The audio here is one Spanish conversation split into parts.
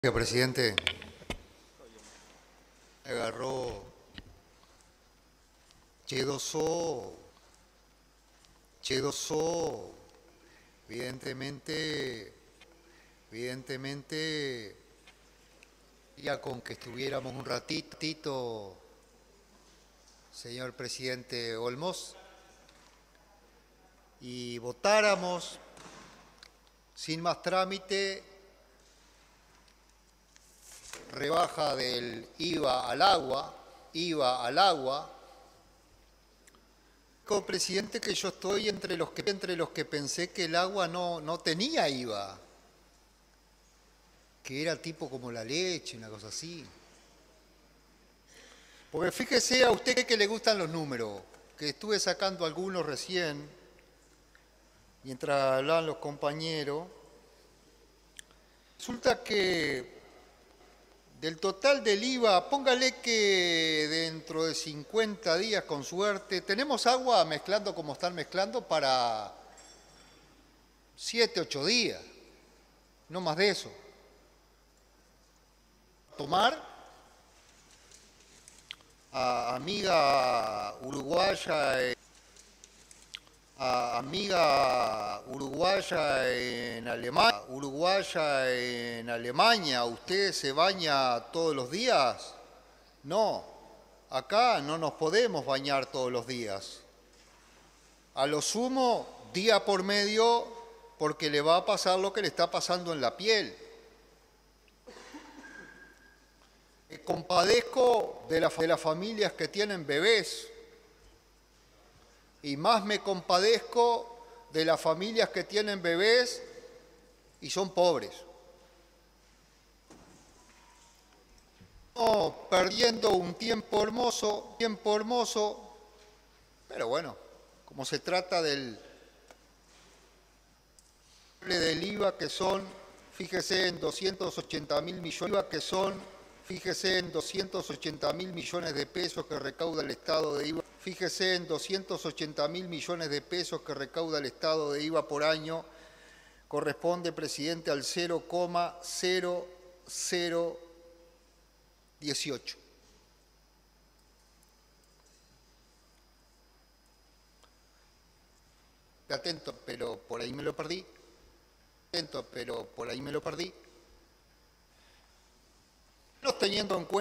Gracias, presidente. Me agarró Chedoso, evidentemente, ya con que estuviéramos un ratito, señor presidente Olmos, y votáramos sin más trámite rebaja del IVA al agua. Como presidente, que yo estoy entre los que pensé que el agua no tenía IVA, que era tipo como la leche, una cosa así. Porque fíjese a usted que le gustan los números, que estuve sacando algunos recién, mientras hablaban los compañeros. Resulta que del total del IVA, póngale que dentro de 50 días, con suerte, tenemos agua mezclando como están mezclando para 7, 8 días, no más de eso. Tomar a amiga uruguaya en Alemania, ¿usted se baña todos los días? No, acá no nos podemos bañar todos los días. A lo sumo, día por medio, porque le va a pasar lo que le está pasando en la piel. Compadezco de las familias que tienen bebés. Y más me compadezco de las familias que tienen bebés y son pobres. No, perdiendo un tiempo hermoso, pero bueno, como se trata del IVA, que son, fíjese, en 280.000 millones de pesos que recauda el Estado de IVA. Fíjese en 280.000 millones de pesos que recauda el Estado de IVA por año, corresponde, presidente, al 0,0018. Atento, pero por ahí me lo perdí. No teniendo en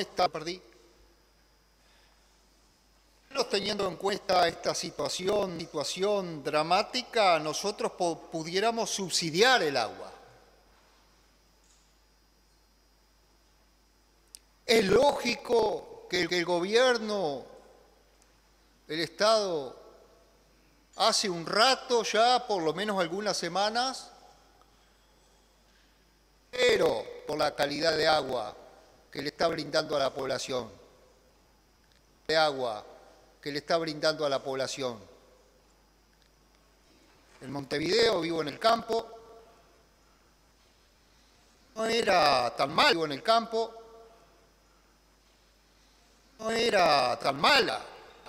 cuenta esta situación dramática, nosotros pudiéramos subsidiar el agua. Es lógico que el gobierno, el Estado, hace un rato ya, por lo menos algunas semanas, pero por la calidad de agua que le está brindando a la población, En Montevideo vivo en el campo, no era tan mal, no era tan mala,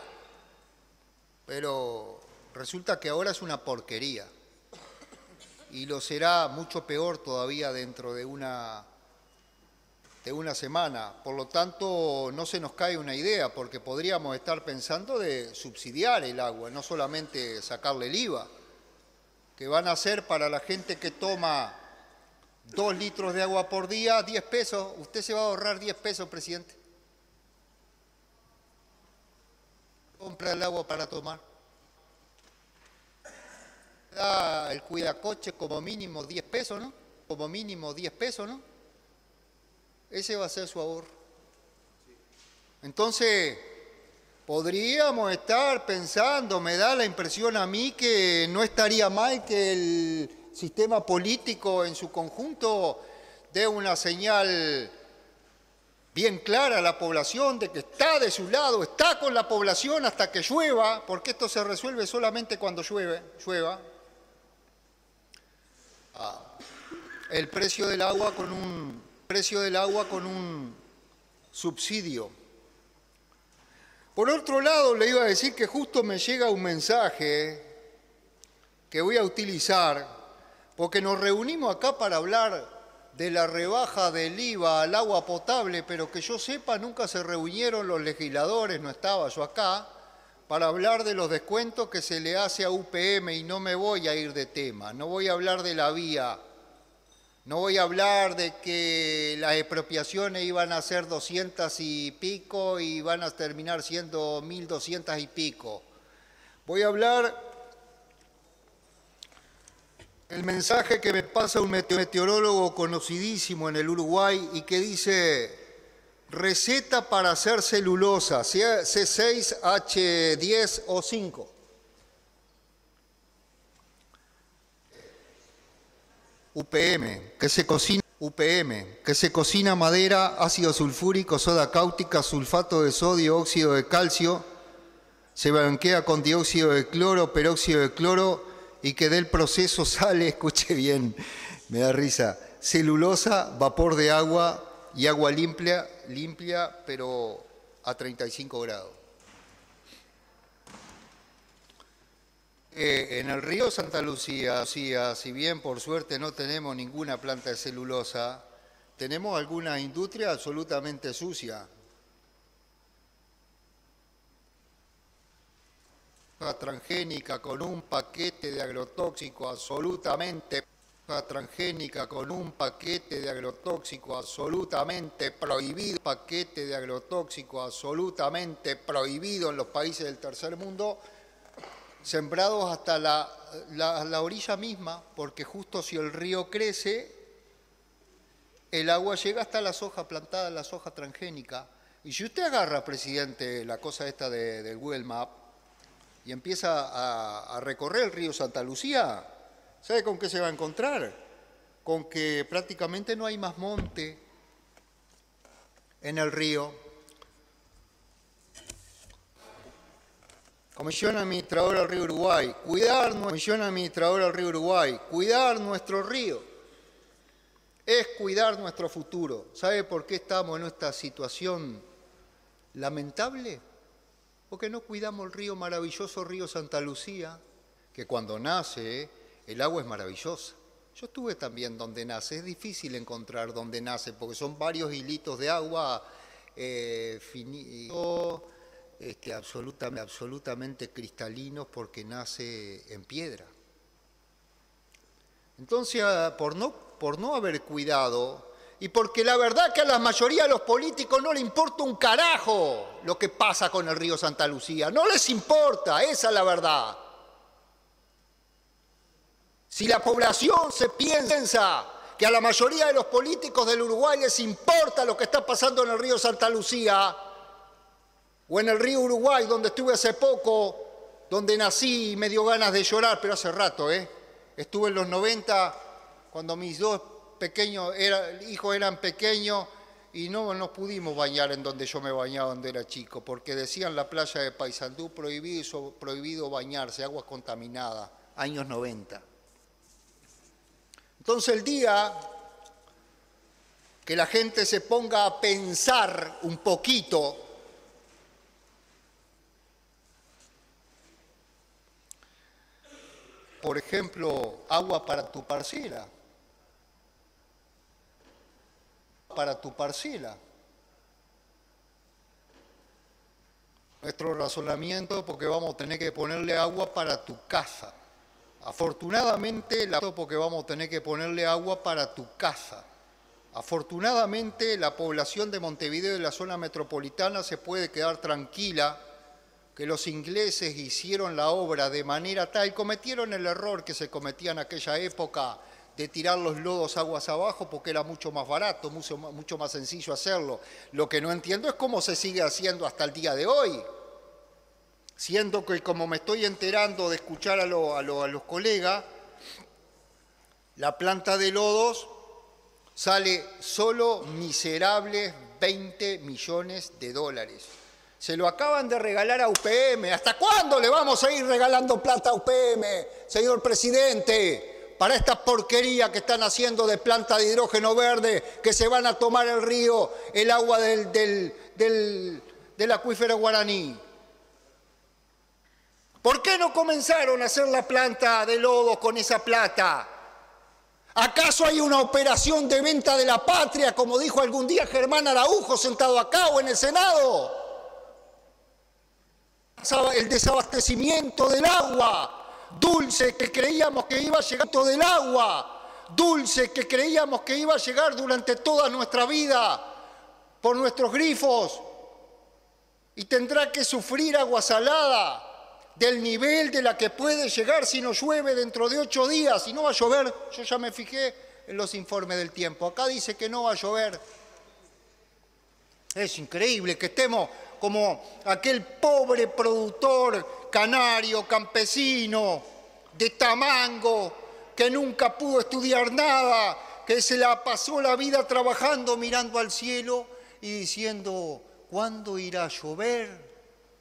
pero resulta que ahora es una porquería y lo será mucho peor todavía dentro de una semana. Por lo tanto, no se nos cae una idea, porque podríamos estar pensando de subsidiar el agua, no solamente sacarle el IVA, que van a ser para la gente que toma 2 litros de agua por día, 10 pesos. Usted se va a ahorrar 10 pesos, presidente. Compra el agua para tomar. Da el cuidacoche como mínimo 10 pesos, ¿no? Ese va a ser su ahorro. Entonces, podríamos estar pensando, me da la impresión a mí, que no estaría mal que el sistema político en su conjunto dé una señal bien clara a la población de que está de su lado, está con la población hasta que llueva, porque esto se resuelve solamente cuando llueva. El precio del agua con un subsidio. Por otro lado, le iba a decir que justo me llega un mensaje que voy a utilizar, porque nos reunimos acá para hablar de la rebaja del IVA al agua potable, pero que yo sepa nunca se reunieron los legisladores, no estaba yo acá, para hablar de los descuentos que se le hace a UPM, y no me voy a ir de tema, no voy a hablar de la vía, no voy a hablar de que las expropiaciones iban a ser 200 y pico y van a terminar siendo 1.200 y pico. Voy a hablar el mensaje que me pasa un meteorólogo conocidísimo en el Uruguay y que dice: receta para hacer celulosa, C6H10O5. UPM, que se cocina madera, ácido sulfúrico, soda cáustica, sulfato de sodio, óxido de calcio, se blanquea con dióxido de cloro, peróxido de cloro, y que del proceso sale, escuche bien, me da risa, celulosa, vapor de agua y agua limpia, pero a 35 grados. En el río Santa Lucía, si bien por suerte no tenemos ninguna planta de celulosa, tenemos alguna industria absolutamente sucia. Transgénica con un paquete de agrotóxico absolutamente prohibido en los países del tercer mundo, sembrados hasta la orilla misma, porque justo si el río crece, el agua llega hasta la soja plantada, la soja transgénica. Y si usted agarra, presidente, la cosa esta del Google Maps, y empieza a recorrer el río Santa Lucía, ¿sabe con qué se va a encontrar? Con que prácticamente no hay más monte en el río. Comisión Administradora del Río Uruguay, cuidar nuestro río es cuidar nuestro futuro. ¿Sabe por qué estamos en esta situación lamentable? Porque no cuidamos el río, maravilloso río Santa Lucía, que cuando nace el agua es maravillosa. Yo estuve también donde nace, es difícil encontrar donde nace, porque son varios hilitos de agua absolutamente cristalinos, porque nace en piedra. Entonces, por no haber cuidado, y porque la verdad que a la mayoría de los políticos no le importa un carajo lo que pasa con el río Santa Lucía. No les importa, esa es la verdad. Si la población se piensa que a la mayoría de los políticos del Uruguay les importa lo que está pasando en el río Santa Lucía, o en el río Uruguay, donde estuve hace poco, donde nací y me dio ganas de llorar, pero hace rato, estuve en los 90, cuando mis dos hijos eran pequeños, y no nos pudimos bañar en donde yo me bañaba cuando era chico, porque decían la playa de Paysandú prohibido bañarse, aguas contaminadas, años 90. Entonces el día que la gente se ponga a pensar un poquito, por ejemplo, agua para tu parcela, nuestro razonamiento, porque vamos a tener que ponerle agua para tu casa. Afortunadamente, Afortunadamente, la población de Montevideo y la zona metropolitana se puede quedar tranquila que los ingleses hicieron la obra de manera tal, cometieron el error que se cometía en aquella época de tirar los lodos aguas abajo, porque era mucho más barato, mucho más sencillo hacerlo. Lo que no entiendo es cómo se sigue haciendo hasta el día de hoy, siendo que, como me estoy enterando de escuchar a los colegas, la planta de lodos sale solo miserables $20 millones. Se lo acaban de regalar a UPM. ¿Hasta cuándo le vamos a ir regalando plata a UPM, señor presidente? Para esta porquería que están haciendo de planta de hidrógeno verde, que se van a tomar el río, el agua del acuífero guaraní. ¿Por qué no comenzaron a hacer la planta de lodo con esa plata? ¿Acaso hay una operación de venta de la patria, como dijo algún día Germán Araujo sentado acá o en el Senado? El desabastecimiento del agua, dulce que creíamos que iba a llegar del agua, dulce que creíamos que iba a llegar durante toda nuestra vida por nuestros grifos, y tendrá que sufrir agua salada del nivel de la que puede llegar si no llueve dentro de 8 días. Y no va a llover, yo ya me fijé en los informes del tiempo. Acá dice que no va a llover. Es increíble que estemos como aquel pobre productor canario, campesino, de Tamango, que nunca pudo estudiar nada, que se la pasó la vida trabajando, mirando al cielo y diciendo, ¿cuándo irá a llover?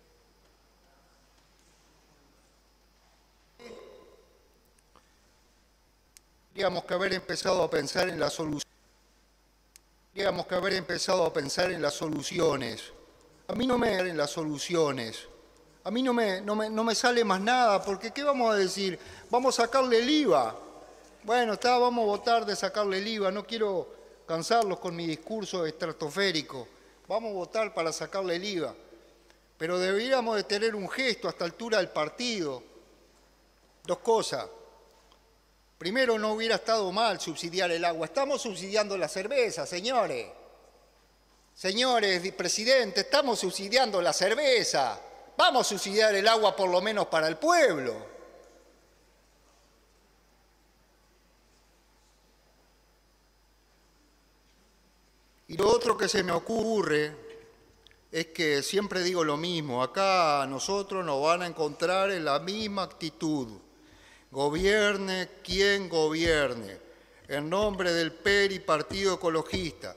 Tendríamos que haber empezado a pensar en la solución. Tendríamos que haber empezado a pensar en las soluciones. A mí no me en las soluciones. A mí no me sale más nada, porque ¿qué vamos a decir? Vamos a sacarle el IVA. Bueno, vamos a votar de sacarle el IVA. No quiero cansarlos con mi discurso estratosférico. Vamos a votar para sacarle el IVA. Pero deberíamos de tener un gesto a esta altura del partido. 2 cosas. Primero, no hubiera estado mal subsidiar el agua. Estamos subsidiando la cerveza, señores. Señores, presidente, estamos subsidiando la cerveza. Vamos a subsidiar el agua por lo menos para el pueblo. Y lo otro que se me ocurre es que siempre digo lo mismo. Acá nosotros nos van a encontrar en la misma actitud. Gobierne quien gobierne, en nombre del PERI, Partido Ecologista.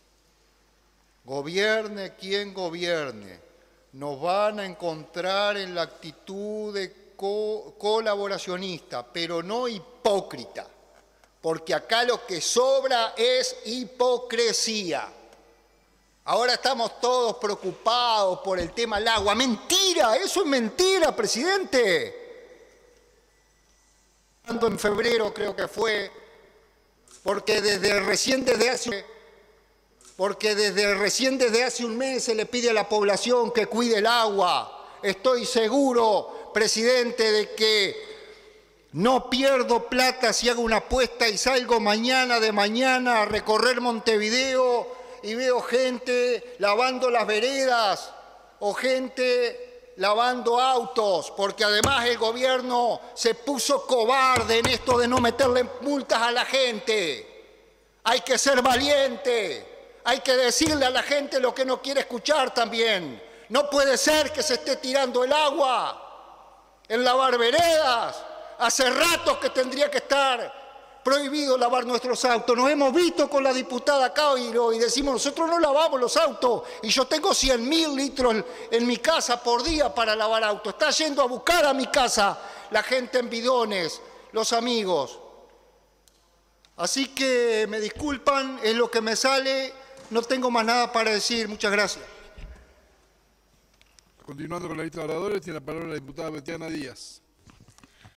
Gobierne quien gobierne, nos van a encontrar en la actitud de colaboracionista, pero no hipócrita, porque acá lo que sobra es hipocresía. Ahora estamos todos preocupados por el tema del agua. ¡Mentira! ¡Eso es mentira, presidente! En febrero creo que fue, porque desde recién desde hace un mes se le pide a la población que cuide el agua. Estoy seguro, presidente, de que no pierdo plata si hago una apuesta y salgo mañana a recorrer Montevideo y veo gente lavando las veredas o gente lavando autos, porque además el gobierno se puso cobarde en esto de no meterle multas a la gente. Hay que ser valiente, hay que decirle a la gente lo que no quiere escuchar también. No puede ser que se esté tirando el agua en lavar veredas. Hace rato que tendría que estar prohibido lavar nuestros autos. Nos hemos visto con la diputada Cairo y decimos, nosotros no lavamos los autos y yo tengo 100.000 litros en mi casa por día para lavar autos. Está yendo a buscar a mi casa la gente en bidones, los amigos. Así que me disculpan, es lo que me sale, no tengo más nada para decir. Muchas gracias. Continuando con la lista de oradores, tiene la palabra la diputada Betiana Díaz.